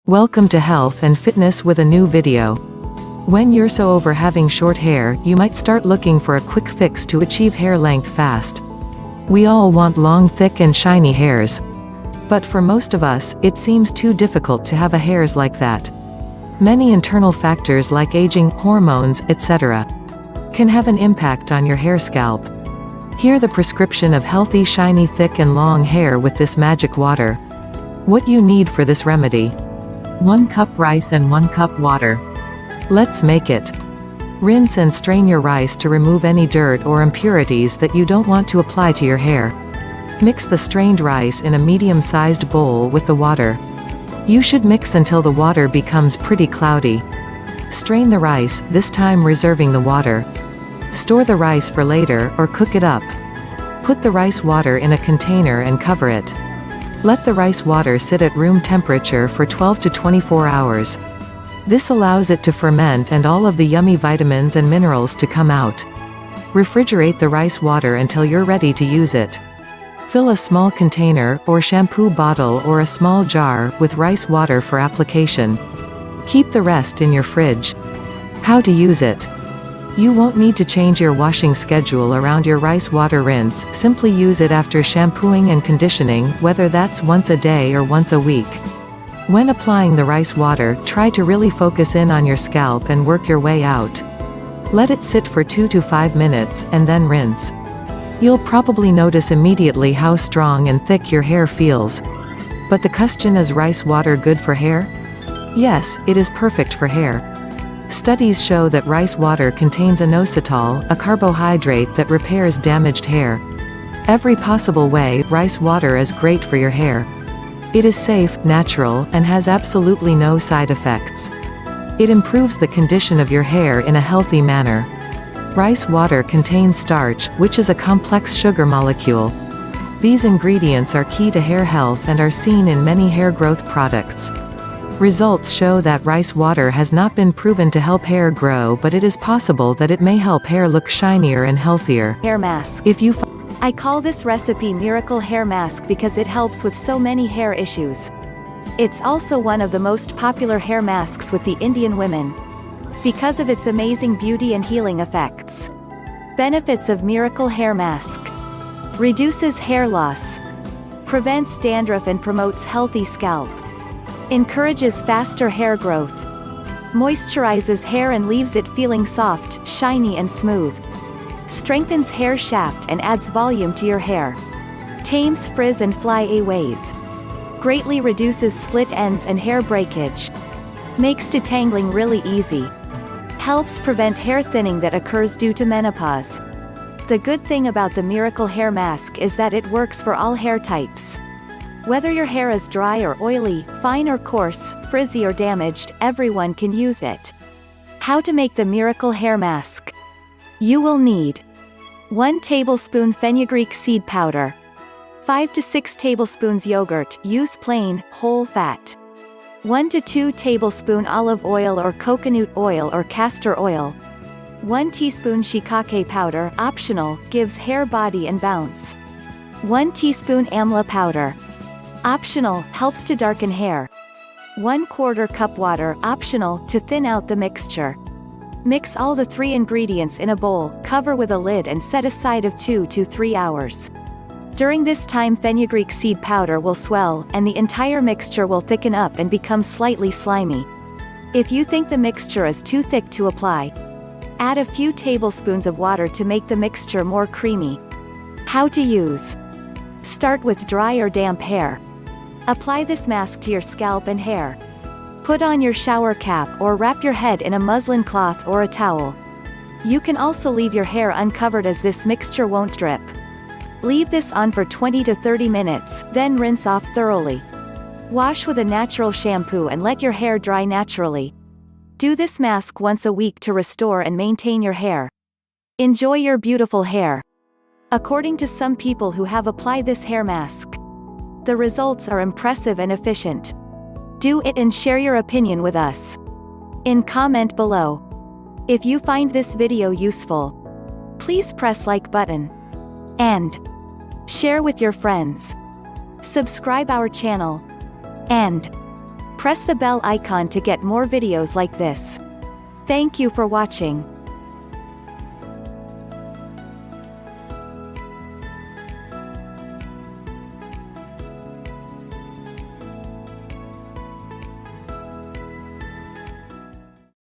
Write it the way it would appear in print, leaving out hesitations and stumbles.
Welcome to Health and Fitness with a new video. When you're so over having short hair, you might start looking for a quick fix to achieve hair length fast. We all want long, thick and shiny hairs. But for most of us, it seems too difficult to have hairs like that. Many internal factors like aging, hormones, etc. can have an impact on your hair scalp. Hear the prescription of healthy, shiny, thick and long hair with this magic water. What you need for this remedy: 1 cup rice and 1 cup water. Let's make it. Rinse and strain your rice to remove any dirt or impurities that you don't want to apply to your hair. Mix the strained rice in a medium-sized bowl with the water. You should mix until the water becomes pretty cloudy. Strain the rice, this time reserving the water. Store the rice for later, or cook it up. Put the rice water in a container and cover it. Let the rice water sit at room temperature for 12 to 24 hours. This allows it to ferment and all of the yummy vitamins and minerals to come out. Refrigerate the rice water until you're ready to use it. Fill a small container, or shampoo bottle or a small jar, with rice water for application. Keep the rest in your fridge. How to use it. You won't need to change your washing schedule around your rice water rinse, simply use it after shampooing and conditioning, whether that's once a day or once a week. When applying the rice water, try to really focus in on your scalp and work your way out. Let it sit for 2 to 5 minutes, and then rinse. You'll probably notice immediately how strong and thick your hair feels. But the question is, rice water good for hair? Yes, it is perfect for hair. Studies show that rice water contains inositol, a carbohydrate that repairs damaged hair. Every possible way, rice water is great for your hair. It is safe, natural, and has absolutely no side effects. It improves the condition of your hair in a healthy manner. Rice water contains starch, which is a complex sugar molecule. These ingredients are key to hair health and are seen in many hair growth products. Results show that rice water has not been proven to help hair grow, but it is possible that it may help hair look shinier and healthier. Hair mask. I call this recipe Miracle Hair Mask because it helps with so many hair issues. It's also one of the most popular hair masks with the Indian women, because of its amazing beauty and healing effects. Benefits of Miracle Hair Mask: reduces hair loss, prevents dandruff and promotes healthy scalp, encourages faster hair growth, moisturizes hair and leaves it feeling soft, shiny and smooth, strengthens hair shaft and adds volume to your hair, tames frizz and flyaways, greatly reduces split ends and hair breakage, makes detangling really easy, helps prevent hair thinning that occurs due to menopause. The good thing about the Miracle Hair Mask is that it works for all hair types. Whether your hair is dry or oily, fine or coarse, frizzy or damaged, everyone can use it. How to make the Miracle Hair Mask. You will need 1 tablespoon fenugreek seed powder, 5 to 6 tablespoons yogurt, use plain, whole fat, 1 to 2 tablespoon olive oil or coconut oil or castor oil, 1 teaspoon shiitake powder, optional, gives hair body and bounce, 1 teaspoon amla powder, optional, helps to darken hair, 1/4 cup water, optional, to thin out the mixture. Mix all the 3 ingredients in a bowl, cover with a lid and set aside of 2 to 3 hours. During this time fenugreek seed powder will swell, and the entire mixture will thicken up and become slightly slimy. If you think the mixture is too thick to apply, add a few tablespoons of water to make the mixture more creamy. How to use. Start with dry or damp hair. Apply this mask to your scalp and hair. Put on your shower cap or wrap your head in a muslin cloth or a towel. You can also leave your hair uncovered as this mixture won't drip. Leave this on for 20 to 30 minutes, then rinse off thoroughly. Wash with a natural shampoo and let your hair dry naturally. Do this mask once a week to restore and maintain your hair. Enjoy your beautiful hair. According to some people who have applied this hair mask, the results are impressive and efficient. Do it and share your opinion with us in comment below. If you find this video useful, please press like button and share with your friends. Subscribe our channel and Press the bell icon to get more videos like this. Thank you for watching.